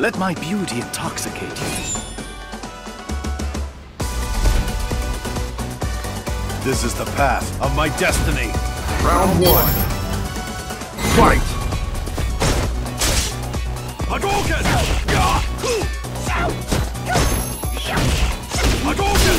Let my beauty intoxicate you. This is the path of my destiny. Round 1. Fight! Hadouken! Hadouken!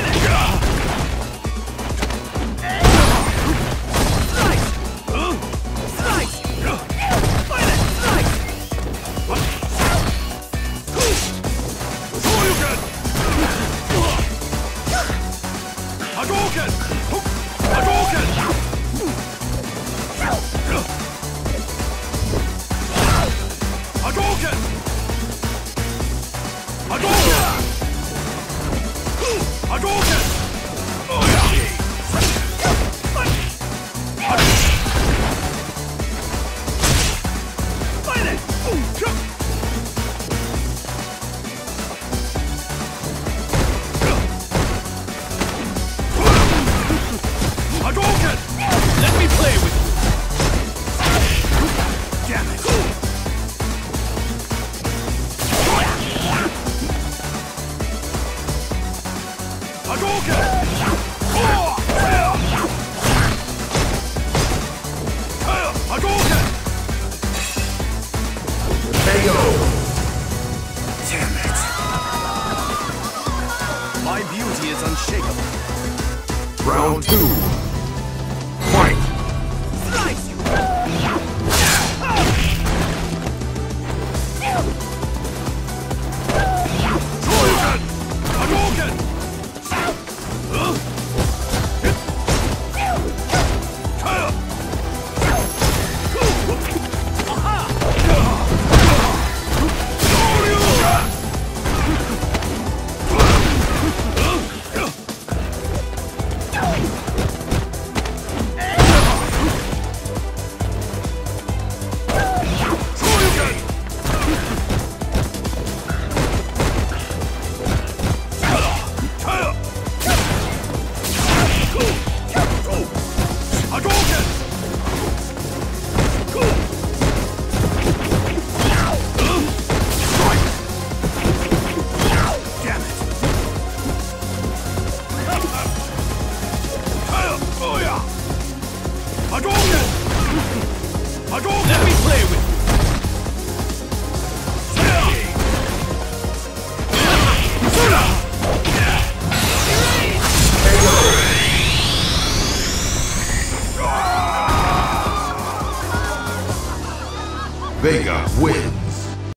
Let me play with you! Damn it! Hadouken! Hadouken! KO! Damn it! My beauty is unshakable. Round 2. Fight! Slice you! Hadouken! Hadouken! Let me play with you! Vega wins.